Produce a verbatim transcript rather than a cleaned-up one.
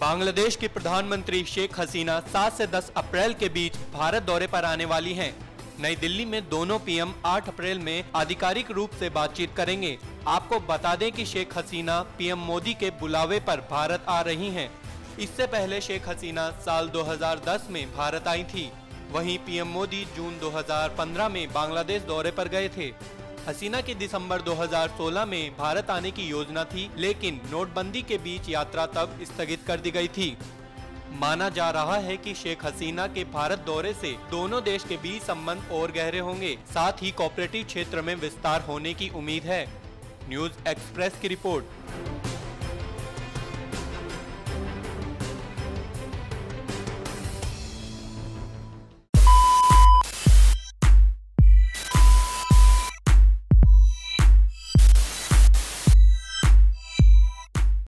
बांग्लादेश की प्रधानमंत्री शेख हसीना सात से दस अप्रैल के बीच भारत दौरे पर आने वाली हैं। नई दिल्ली में दोनों पीएम आठ अप्रैल में आधिकारिक रूप से बातचीत करेंगे। आपको बता दें कि शेख हसीना पीएम मोदी के बुलावे पर भारत आ रही हैं। इससे पहले शेख हसीना साल दो हज़ार दस में भारत आई थी। वहीं पीएम मोदी जून दो हज़ार पंद्रह में बांग्लादेश दौरे पर गए थे। हसीना की दिसंबर दो हज़ार सोलह में भारत आने की योजना थी, लेकिन नोटबंदी के बीच यात्रा तब स्थगित कर दी गई थी। माना जा रहा है कि शेख हसीना के भारत दौरे से दोनों देश के बीच संबंध और गहरे होंगे, साथ ही कोऑपरेटिव क्षेत्र में विस्तार होने की उम्मीद है। न्यूज़ एक्सप्रेस की रिपोर्ट।